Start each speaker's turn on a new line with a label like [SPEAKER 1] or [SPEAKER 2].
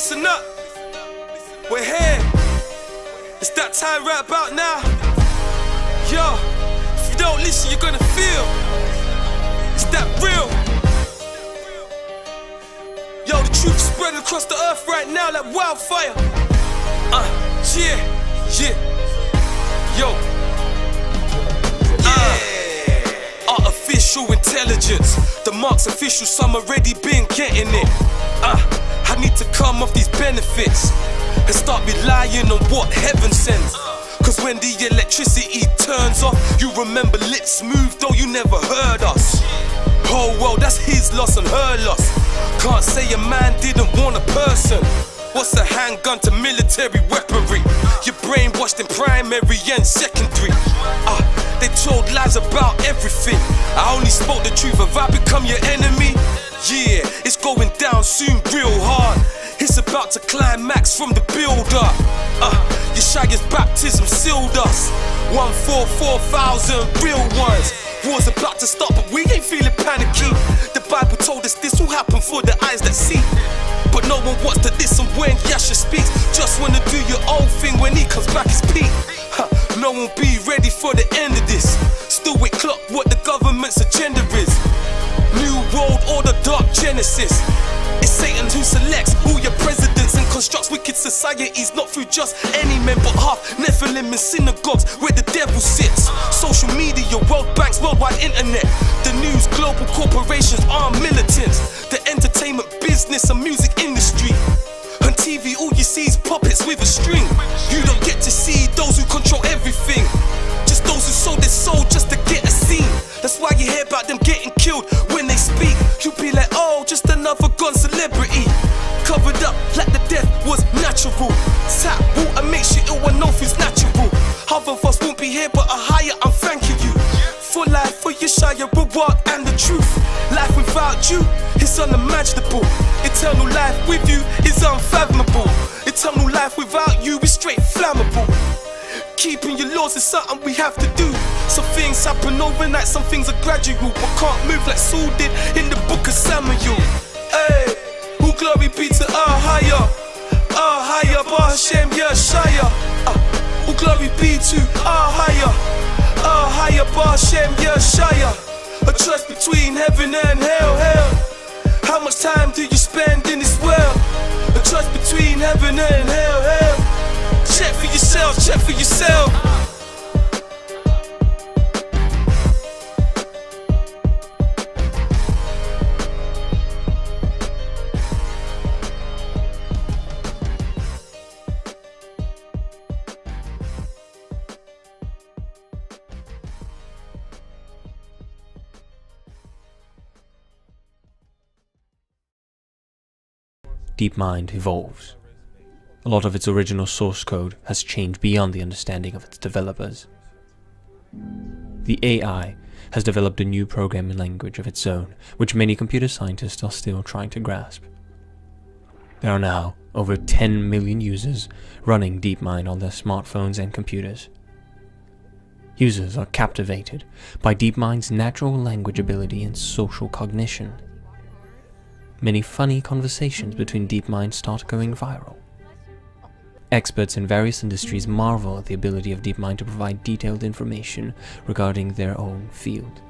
[SPEAKER 1] listen up. We're here. It's that time right about now. Yo, if you don't listen, you're gonna feel. It's that real. Yo, the truth is spreading across the earth right now like wildfire. Yeah. Yo. Artificial intelligence. The mark's official, some already been getting it. I need to come off these benefits and start relying on what heaven sends. Cause when the electricity turns off, you remember lips move though you never heard us. Oh well, that's his loss and her loss. Can't say a man didn't want a person. What's a handgun to military weaponry? You're brainwashed in primary and secondary. They told lies about everything. I only spoke the truth. Have I become your enemy? Yeah, it's going down soon real hard. It's about to climax from the build-up. Yeshaya's baptism sealed us. 144,000 real ones. War's about to stop, but we ain't feeling panicky. The Bible told us this will happen for the eyes that see. But no one wants to listen when Yasha speaks. Just wanna do your own thing when he comes back his peak. No one be ready for the end of this. Still we clock what the government's agenda is. New world order, dark genesis. It's Satan who selects all your presidents and constructs wicked societies, not through just any men but half Nephilim in synagogues where the devil sits. Social media, world banks, worldwide internet. The news, global corporations, armed militants. The entertainment business and music industry. On TV all you see is puppets with a string. You don't get to see those who control everything. Just those who sold their soul just to get a scene. That's why you hear about them getting killed when they speak. You be like, oh, just another gone celebrity. Covered up like the death was natural. Tap water makes you ill when no food's natural. Half of us won't be here but a higher, I'm thanking you. For life, for Yeshaya, reward and the truth. Life without you is unimaginable. Eternal life with you is unfathomable. Eternal life without you is straight flammable. Keeping your laws is something we have to do. Some things happen overnight, some things are gradual. But can't move like Saul did in the book of Samuel. Hey, all glory be to Ahaya. Ahaya, Bar Hashem, Yeshaya. All glory be to Ahaya. Ahaya, Bar Hashem, Yeshaya. A choice between heaven and hell. How much time do you spend in this world? A choice between heaven and hell. Check for yourself, check for yourself.
[SPEAKER 2] DeepMind evolves. A lot of its original source code has changed beyond the understanding of its developers. The AI has developed a new programming language of its own, which many computer scientists are still trying to grasp. There are now over 10 million users running DeepMind on their smartphones and computers. Users are captivated by DeepMind's natural language ability and social cognition. Many funny conversations between DeepMind start going viral. Experts in various industries marvel at the ability of DeepMind to provide detailed information regarding their own field.